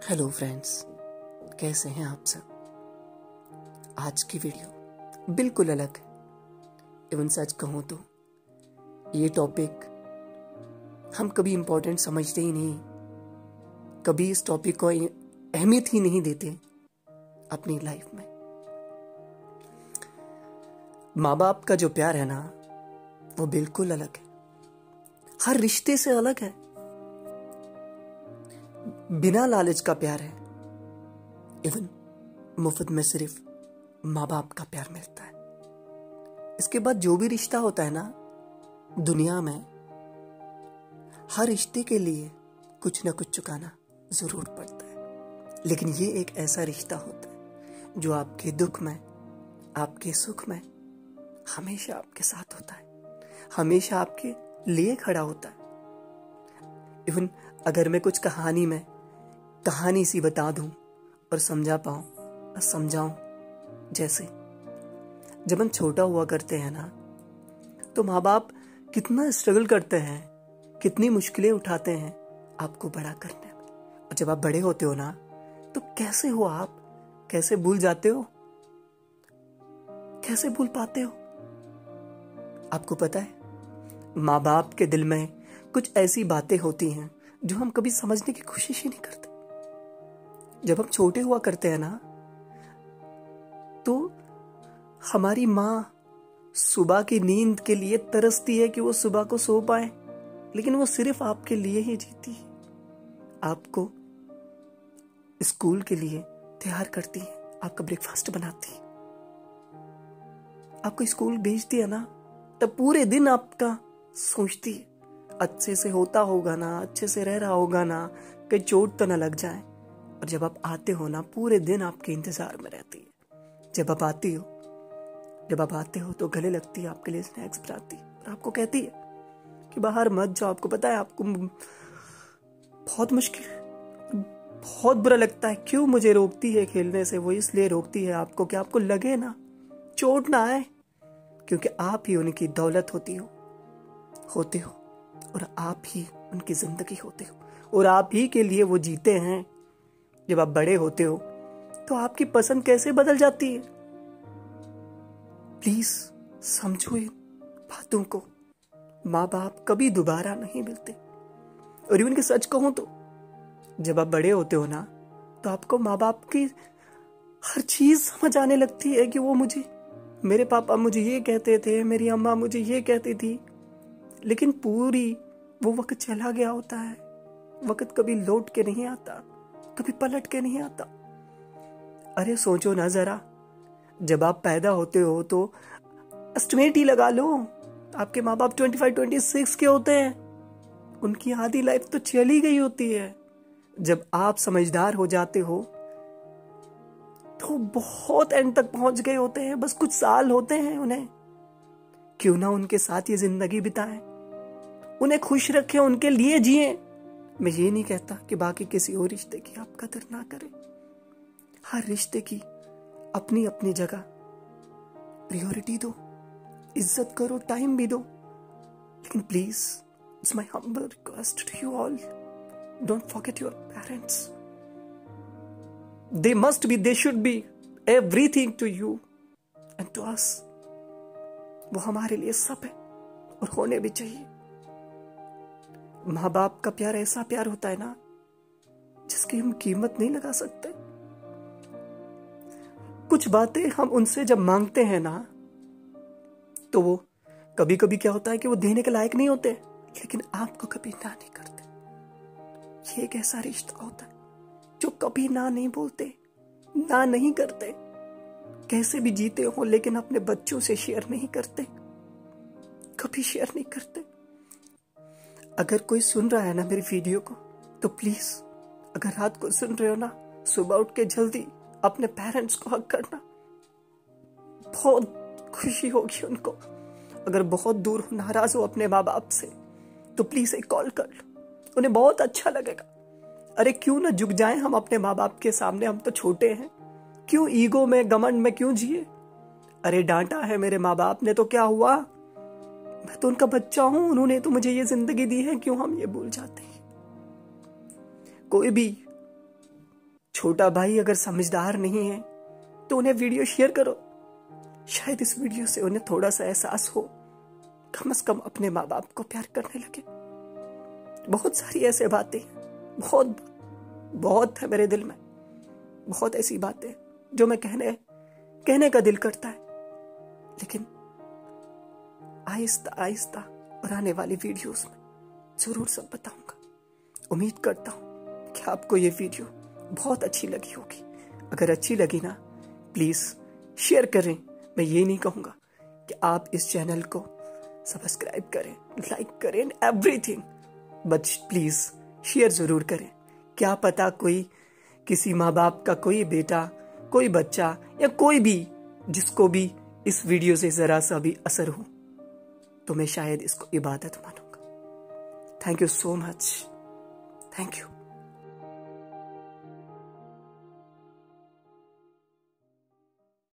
Hello friends, कैसे हैं आप सब। आज की वीडियो बिल्कुल अलग है। इवन सच कहूं तो ये टॉपिक हम कभी इम्पोर्टेंट समझते ही नहीं, कभी इस टॉपिक को अहमियत ही नहीं देते अपनी लाइफ में। माँ बाप का जो प्यार है ना, वो बिल्कुल अलग है, हर रिश्ते से अलग है। बिना लालच का प्यार है। इवन मुफ्त में सिर्फ माँ बाप का प्यार मिलता है। इसके बाद जो भी रिश्ता होता है ना दुनिया में, हर रिश्ते के लिए कुछ ना कुछ चुकाना जरूर पड़ता है। लेकिन ये एक ऐसा रिश्ता होता है जो आपके दुख में, आपके सुख में हमेशा आपके साथ होता है, हमेशा आपके लिए खड़ा होता है। इवन अगर मैं कुछ कहानी सी बता दूं और समझा पाऊं और समझाऊं, जैसे जब हम छोटा हुआ करते हैं ना, तो माँ बाप कितना स्ट्रगल करते हैं, कितनी मुश्किलें उठाते हैं आपको बड़ा करने में। और जब आप बड़े होते हो ना, तो कैसे हो आप, कैसे भूल जाते हो, कैसे भूल पाते हो। आपको पता है, माँ बाप के दिल में कुछ ऐसी बातें होती हैं जो हम कभी समझने की कोशिश ही नहीं करते। जब हम छोटे हुआ करते हैं ना, तो हमारी माँ सुबह की नींद के लिए तरसती है कि वो सुबह को सो पाए, लेकिन वो सिर्फ आपके लिए ही जीती है। आपको स्कूल के लिए तैयार करती है, आपका ब्रेकफास्ट बनाती है, आपको स्कूल भेजती है ना, तब पूरे दिन आपका सोचती है अच्छे से होता होगा ना, अच्छे से रह रहा होगा ना, कहीं चोट तो ना लग जाए। और जब आप आते हो ना, पूरे दिन आपके इंतजार में रहती है। जब आप आते हो तो गले लगती है, आपके लिए स्नैक्स बनाती है और आपको कहती है कि बाहर मत जाओ। आपको पता है आपको बहुत मुश्किल, बहुत बुरा लगता है, क्यों मुझे रोकती है खेलने से। वो इसलिए रोकती है आपको कि आपको लगे ना, चोट ना आए, क्योंकि आप ही उनकी दौलत होते हो और आप ही उनकी जिंदगी होते हो और आप ही के लिए वो जीते हैं। जब आप बड़े होते हो तो आपकी पसंद कैसे बदल जाती है। प्लीज समझो इन बातों को। माँ बाप कभी दोबारा नहीं मिलते। और इवन के सच कहूं तो जब आप बड़े होते हो ना, तो आपको माँ बाप की हर चीज समझ आने लगती है कि वो मेरे पापा मुझे ये कहते थे, मेरी अम्मा मुझे ये कहती थी। लेकिन पूरी वो वक्त चला गया होता है। वक्त कभी लौट के नहीं आता, कभी पलट के नहीं आता। अरे सोचो ना जरा, जब आप पैदा होते हो तो एस्टिमेट ही लगा लो, आपके माँ बाप 25-26 के होते हैं। उनकी आधी लाइफ तो चली गई होती है। जब आप समझदार हो जाते हो तो बहुत एंड तक पहुंच गए होते हैं, बस कुछ साल होते हैं उन्हें। क्यों ना उनके साथ ये जिंदगी बिताएं, उन्हें खुश रखें, उनके लिए जिए। मैं ये नहीं कहता कि बाकी किसी और रिश्ते की आप कदर ना करें। हर रिश्ते की अपनी अपनी जगह प्रायोरिटी दो, इज्जत करो, टाइम भी दो। लेकिन please, it's my humble request to you all, don't forget your parents. they should be everything to you and to us। वो हमारे लिए सब है और होने भी चाहिए। माँ बाप का प्यार ऐसा प्यार होता है ना, जिसकी हम कीमत नहीं लगा सकते। कुछ बातें हम उनसे जब मांगते हैं ना, तो वो कभी कभी क्या होता है कि वो देने के लायक नहीं होते, लेकिन आपको कभी ना नहीं करते। ये एक ऐसा रिश्ता होता है जो कभी ना नहीं बोलते, ना नहीं करते, कैसे भी जीते हो, लेकिन अपने बच्चों से शेयर नहीं करते, कभी शेयर नहीं करते। अगर कोई सुन रहा है ना मेरी वीडियो को, तो प्लीज, अगर रात को सुन रहे हो ना, सुबह उठ के जल्दी अपने पेरेंट्स को हक करना, बहुत खुशी होगी उनको। अगर बहुत दूर हो, नाराज हो अपने माँ बाप से, तो प्लीज एक कॉल कर लो, उन्हें बहुत अच्छा लगेगा। अरे क्यों ना झुक जाएं हम अपने माँ बाप के सामने, हम तो छोटे हैं, क्यों ईगो में, घमंड में क्यों जिए। अरे डांटा है मेरे माँ बाप ने तो क्या हुआ, मैं तो उनका बच्चा हूं, उन्होंने तो मुझे ये जिंदगी दी है, क्यों हम ये भूल जाते हैं। कोई भी छोटा भाई अगर समझदार नहीं है तो उन्हें वीडियो शेयर करो। शायद इस वीडियो से उन्हें थोड़ा सा एहसास हो, कम से कम अपने माँ बाप को प्यार करने लगे। बहुत सारी ऐसे बातें, बहुत बहुत है मेरे दिल में, बहुत ऐसी बातें जो मैं कहने का दिल करता है, लेकिन आहिस्ता आहिस्ता और आने वाली वीडियोस में जरूर सब बताऊंगा। उम्मीद करता हूं कि आपको ये वीडियो बहुत अच्छी लगी होगी। अगर अच्छी लगी ना, प्लीज शेयर करें। मैं ये नहीं कहूंगा कि आप इस चैनल को सब्सक्राइब करें, लाइक करें, एवरीथिंग, बट प्लीज शेयर जरूर करें। क्या पता कोई किसी माँ बाप का कोई बेटा, कोई बच्चा या कोई भी जिसको भी इस वीडियो से जरा सा भी असर हो, तो मैं शायद इसको इबादत मानूंगा। Thank you so much. Thank you.